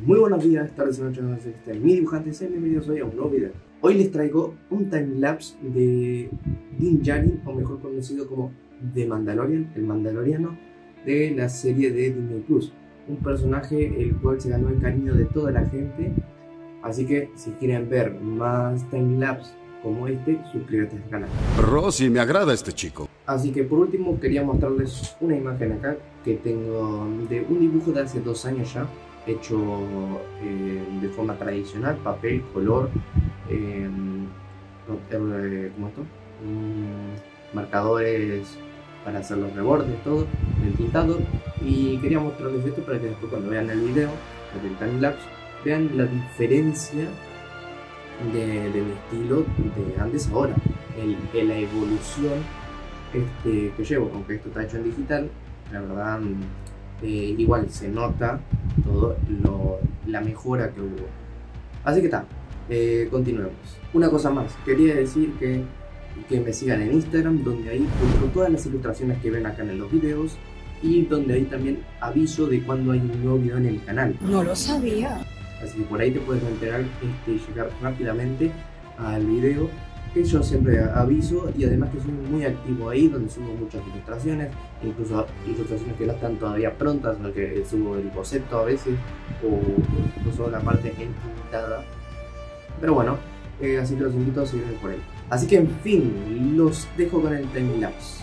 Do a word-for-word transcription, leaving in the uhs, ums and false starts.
Muy buenos días, tardes y noches, este es mi dibujante, sean bienvenidos hoy a un nuevo video. Hoy les traigo un timelapse de Din Djarin, o mejor conocido como The Mandalorian, el Mandaloriano de la serie de Disney Plus. Un personaje el cual se ganó el cariño de toda la gente, así que si quieren ver más timelapse como este, suscríbete al canal. Rosy, me agrada este chico. Así que por último quería mostrarles una imagen acá que tengo de un dibujo de hace dos años ya, hecho eh, de forma tradicional, papel, color, eh, eh, ¿cómo esto? Mm, marcadores para hacer los rebordes, todo, el tintado, y quería mostrarles esto para que después cuando vean el video, el timelapse, vean la diferencia de, de mi estilo de antes a ahora, el, el, la evolución este, que llevo, aunque esto está hecho en digital, la verdad eh, igual se nota todo lo, la mejora que hubo. Así que está, eh, continuemos. Una cosa más, quería decir que, que me sigan en Instagram, donde ahí publico todas las ilustraciones que ven acá en los videos y donde ahí también aviso de cuando hay un nuevo video en el canal. No lo sabía. Así que por ahí te puedes enterar este, y llegar rápidamente al video, que yo siempre aviso, y además que soy muy activo ahí, donde subo muchas ilustraciones, incluso ilustraciones que no están todavía prontas, o que subo el boceto a veces, o incluso la parte entintada. Pero bueno, eh, así que los invito a seguirme por ahí. Así que en fin, los dejo con el timelapse.